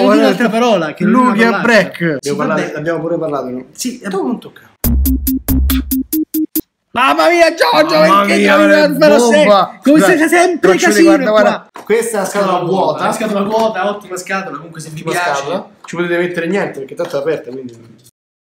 Boh, un'altra parola che Lugia Break. Sì, abbiamo pure parlato, no? Sì, non tocca. Mamma mia, Giorgio, Mamma perché mia, bomba! come siete sempre casino guarda. Questa è la scatola vuota. La scatola vuota, ottima scatola, comunque se vi piace. Scatola. Ci potete mettere niente perché tanto è aperta, quindi...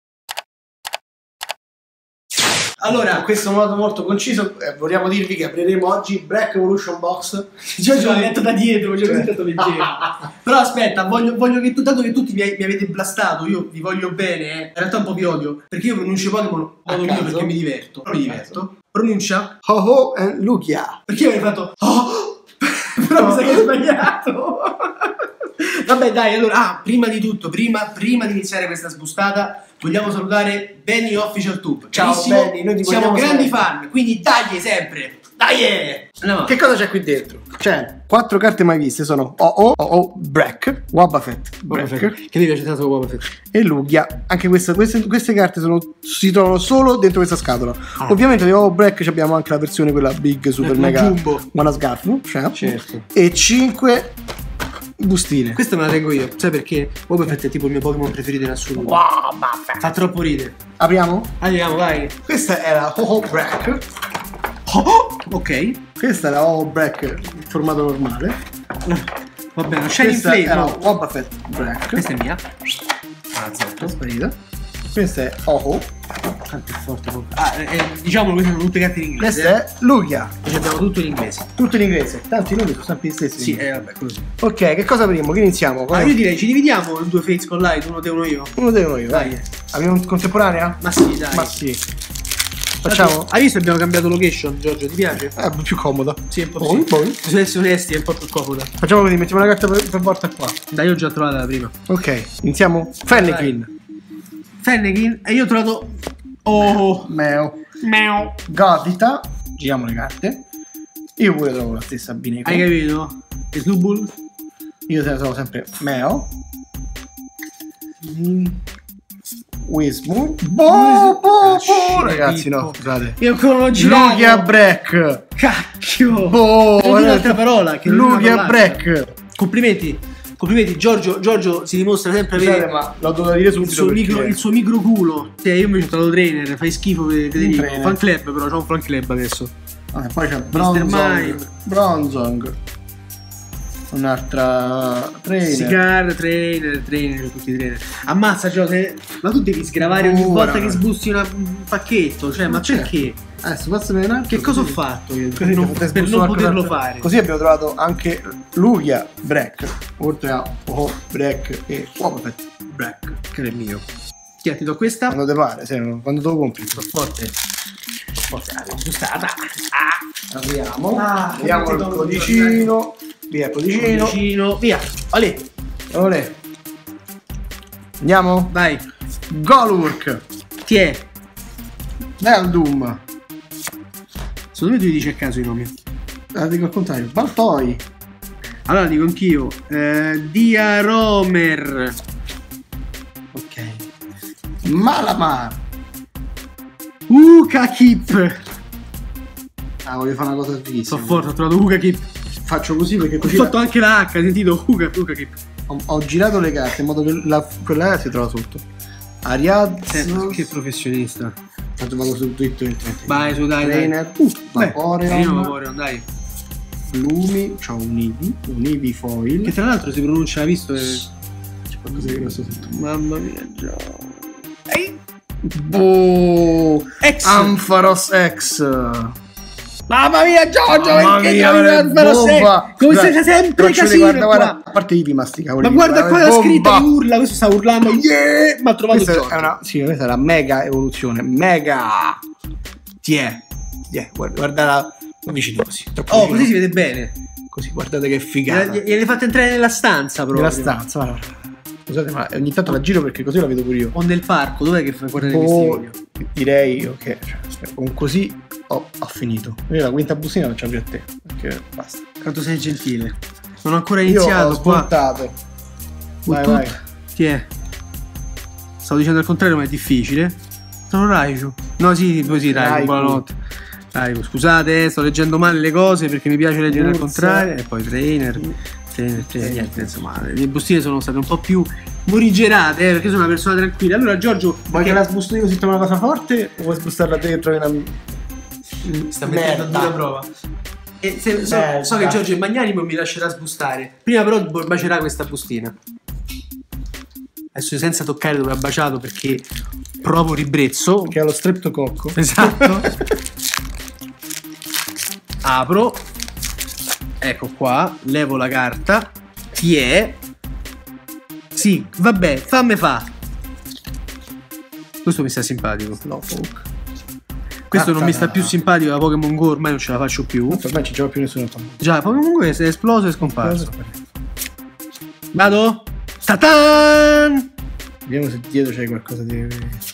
Allora, questo è un modo molto conciso, vogliamo dirvi che apriremo oggi Break Evolution Box. Giorgio l'ha detto da dietro, cioè così tanto leggero. Però aspetta, voglio che dato che tutti mi avete blastato, io vi voglio bene, in realtà un po' vi odio, perché io pronuncio Pokémon modo mio perché mi diverto. Pronuncia Ho-Ho e Lugia. Perché avevi fatto oh, però mi sa che hai sbagliato. Vabbè dai, allora, prima di tutto, prima di iniziare questa sbustata, vogliamo salutare Benny Official Tube. Ciao Benny, noi ti siamo grandi sempre. fan, quindi dagli sempre, dai! Andiamo. Che cosa c'è qui dentro? C'è 4 carte mai viste, sono Ho-Ho, Break, Wobbuffet, Break, che mi piace tanto Wobbuffet, e Lugia. Anche queste carte si trovano solo dentro questa scatola. Ovviamente di Ho-Ho Break abbiamo anche la versione quella big, super mega Jumbo, Mana Sgarfo, certo. E 5 bustine. Questa me la tengo io, sai perché? Wobbuffet è tipo il mio Pokémon preferito in assoluto. Wobbuffet. Fa troppo ridere. Apriamo? Andiamo, vai. Questa è la Ho-Ho Break. Ok. Questa è la Ho-Ho Break in formato normale. Va bene, Shining Questa Flame. è la Wobbuffet Break. Questa è mia. È sparita. Questa è Ho-Ho. Quanto è forte. Diciamo queste sono tutte carte in inglese. Questa è Lugia. Ci abbiamo tutto in inglese. Tutto in inglese. Tanti i nomi sono sempre gli stessi. Sì, vabbè, così. Ok, che cosa apriamo? Che iniziamo? Io direi ci dividiamo in due Fates Collide, uno te uno io. Uno devo io, dai. Abbiamo contemporanea? Ma sì, dai. Ma sì. Facciamo? Hai visto abbiamo cambiato location, Giorgio? Ti piace? È più comoda. Sì, un po' sì. Bisogna essere onesti, è un po' più comoda. Facciamo così, mettiamo una carta per volta qua. Dai, io ho già trovata la prima. Ok, iniziamo. Fennekin. Fennekin e io ho trovato Meo. Godita. Giriamo le carte. Io pure trovo la stessa Bineco. Hai capito? E Snowball? Io te la trovo sempre Meo. Wismu. Ragazzi, no, scusate. Io ancora non ho girato. Lugia Break. Cacchio. Un'altra parola che Lugia Break. Complimenti. Complimenti, Giorgio si dimostra sempre avere ma l'ho dovuto dire subito il suo micro culo. Io invece ho trovato trainer, fai schifo Federico. Fan club però, c'ho un fan club adesso. Poi c'è Bronzong. Un'altra trainer. Sigar, trainer, tutti i trainer. Ammazza Giorgio, ma tu devi sgravare ogni volta che sbusti un pacchetto, cioè, ma perché? Che cosa ho fatto io per non poterlo fare? Così abbiamo trovato anche Lugia Break, oltre a Ho Break e Wobbuffet Break, che è il mio. Ti do questa? Quando te pare, quando te lo compri. Sto forte. Apriamo. Vediamo il codicino. Via il codicino. Via. Olè. Andiamo? Vai. Golurk. Chi è? Neldum. Secondo me tu dici a caso i nomi. Dico al contrario. Baltoi. Allora dico anch'io. Diaromer. Ok. Malamar. Ukakip. Voglio fare una cosa fighissima. Sono forte, ho trovato Ukakip. Faccio così perché così. Ho fatto anche la H, hai sentito? Ukakip. Ho girato le carte in modo che quella si trova sotto. Ariad. Che professionista. Tanto vado su Twitter. Vai su, dai. Trainer. Vaporeon, dai. Blumi. C'ho un Eevee foil. Che tra l'altro si pronuncia, hai visto? C'è qualcosa di grosso sotto. Mamma mia, già. Ex. Ampharos X. Mamma mia, Giorgio, perché come siete sempre casino guarda, a parte i mastica. Ma guarda qua la scritta, urla, questo sta urlando. Yeah! Ma ha trovato questa questa è la mega evoluzione. Mega. Guarda vicino così. Così si vede bene. Così, guardate che figata. Gliene fate entrare nella stanza proprio. Nella stanza, guarda. Scusate, ma ogni tanto la giro perché così la vedo pure io. O nel parco, dov'è che fai guardare questi video? Direi, ok, con così ho finito. Io la quinta bustina la faccio più a te, perché basta. Quanto sei gentile. Non ho ancora iniziato. Io ho spuntato. Vai. Chi è? Stavo dicendo al contrario, ma è difficile. Sono Raichu. No, sì, poi sì, Raichu, buonanotte. Raichu, scusate, sto leggendo male le cose perché mi piace leggere al contrario. E poi trainer. niente, insomma, le bustine sono state un po' più morigerate, perché sono una persona tranquilla. Allora Giorgio, vuoi che la sbusto io così trovo una cosa forte o vuoi sbustarla a te che trovi una sta mettendo a dura prova? E so che Giorgio è magnanimo e mi lascerà sbustare. Prima però bacerà questa bustina. Adesso senza toccare dove ha baciato perché provo ribrezzo. Che ha lo streptococco. Esatto. Apro. Ecco qua. Levo la carta. Chi è? Sì, vabbè, fammi fa. Questo mi sta simpatico. Slowpoke. Questo non mi sta più simpatico da Pokémon Go, ormai non ce la faccio più. Per me non ci gioca più nessuno. Già, Pokémon Go è esploso e scomparso. Vado? Ta-tan! Vediamo se dietro c'è qualcosa di...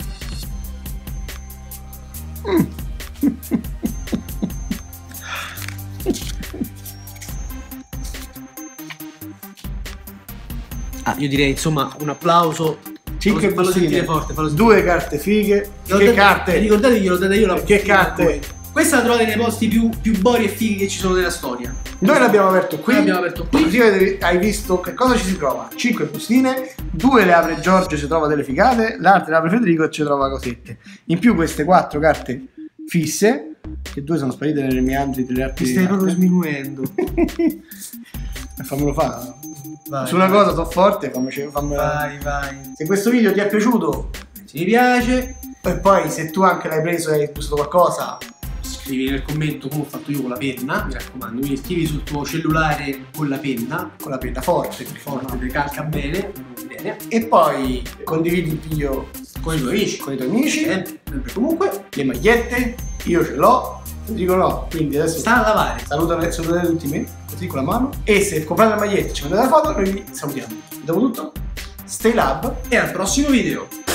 Io direi insomma un applauso. 5 fallo sentire bustine, forte, fallo 2 carte fighe. Che carte? Ricordate che glielo date io la Che carte? Questa la trovate nei posti più bori e fighi che ci sono nella storia. Noi l'abbiamo aperto qui. Così hai visto che cosa ci si trova. 5 bustine, 2 le apre Giorgio, ci trova delle figate, l'altra le apre Federico e ci trova cosette. In più queste 4 carte fisse, che 2 sono sparite nelle meandri delle altre. Mi stai proprio sminuendo. Fammelo fare. Vai, su una vai. cosa sono forte, fammi. Vai. Se questo video ti è piaciuto, Se mi piace, e poi se tu anche l'hai preso e hai bustato qualcosa, scrivi nel commento come ho fatto io con la penna, mi raccomando. Quindi scrivi sul tuo cellulare con la penna forte, ti calca bene. E poi condividi il video Con i tuoi amici. Sempre comunque. Le magliette, io ce l'ho, Federico no, quindi adesso Sta a lavare. salutate tutti me, così con la mano. E se comprate la maglietta e ci mandate la foto, noi vi salutiamo. Dopo tutto, stay lab E al prossimo video.